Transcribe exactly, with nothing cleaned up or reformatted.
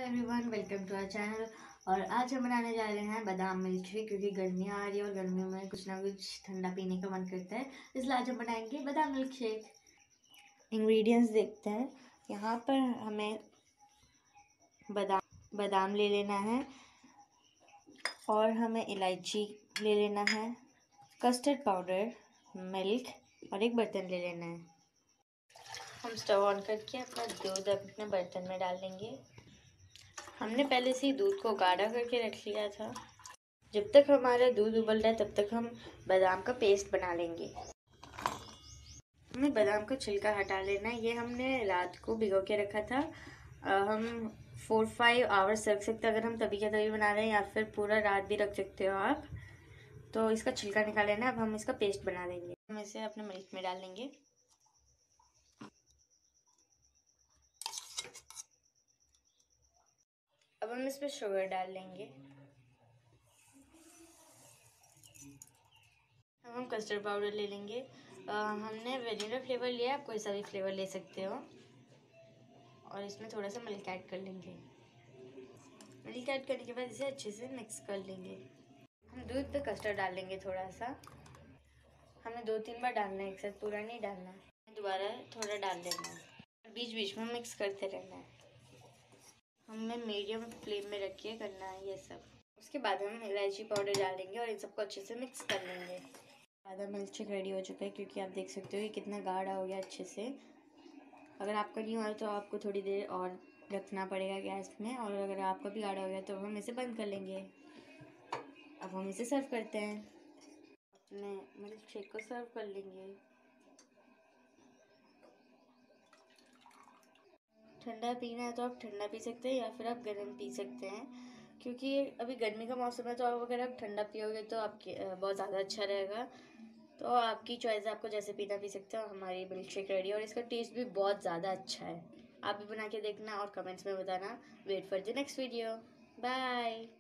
Everyone, welcome to our channel. और आज हम बनाने जा रहे हैं बादाम मिल्क शेक, क्योंकि गर्मियाँ आ रही है और गर्मियों में कुछ ना कुछ ठंडा पीने का मन करता है, इसलिए आज हम बनाएंगे बादाम मिल्क शेक। इंग्रेडिएंट्स देखते हैं। यहाँ पर हमें बादाम बादाम ले लेना है और हमें इलायची ले लेना है, कस्टर्ड पाउडर, मिल्क और एक बर्तन ले लेना है। हम स्टव ऑन करके अपना दूध अपने बर्तन में डाल लेंगे। हमने पहले से ही दूध को गाढ़ा करके रख लिया था। जब तक हमारा दूध उबल रहा है तब तक हम बादाम का पेस्ट बना लेंगे। हमें बादाम का छिलका हटा लेना है। ये हमने रात को भिगो के रखा था। आ, हम फोर फाइव आवर्स रख सकते हैं अगर हम तभी के तभी बना रहे हैं, या फिर पूरा रात भी रख सकते हो आप। तो इसका छिलका निकाल लेना है। अब हम इसका पेस्ट बना लेंगे। हम इसे अपने मिल्क में डाल लेंगे। अब हम इसमें शुगर डाल लेंगे। अब हम कस्टर्ड पाउडर ले लेंगे। आ, हमने वेनिला फ्लेवर लिया है, आप कोई सा भी फ्लेवर ले सकते हो। और इसमें थोड़ा सा मिल्क ऐड कर लेंगे। मिल्क ऐड करने के बाद इसे अच्छे से मिक्स कर लेंगे। हम दूध पे कस्टर्ड डाल लेंगे थोड़ा सा। हमें दो तीन बार डालना है, एक साथ पूरा नहीं डालना। दोबारा थोड़ा डाल लेना है, बीच बीच में मिक्स करते रहना है। हमें मीडियम फ्लेम में रख के करना है ये सब। उसके बाद हम इलायची पाउडर डालेंगे और इन सबको अच्छे से मिक्स कर लेंगे। बादाम मिल्क शेक रेडी हो चुका है, क्योंकि आप देख सकते हो कि कितना गाढ़ा हो गया अच्छे से। अगर आपका नहीं हुआ तो आपको थोड़ी देर और रखना पड़ेगा गैस में, और अगर आपका भी गाढ़ा हो गया तो हम इसे बंद कर लेंगे। अब हम इसे सर्व करते हैं। अपने मिल्क शेक को सर्व कर लेंगे। ठंडा पीना है तो आप ठंडा पी सकते हैं, या फिर आप गर्म पी सकते हैं, क्योंकि अभी गर्मी का मौसम है। तो आप अगर आप ठंडा पियोगे तो आपके बहुत ज़्यादा अच्छा रहेगा। तो आपकी चॉइस है, आपको जैसे पीना पी सकते हो। हमारी मिल्क शेक रेडी है और इसका टेस्ट भी बहुत ज़्यादा अच्छा है। आप भी बना के देखना और कमेंट्स में बताना। Wait for the next video. Bye.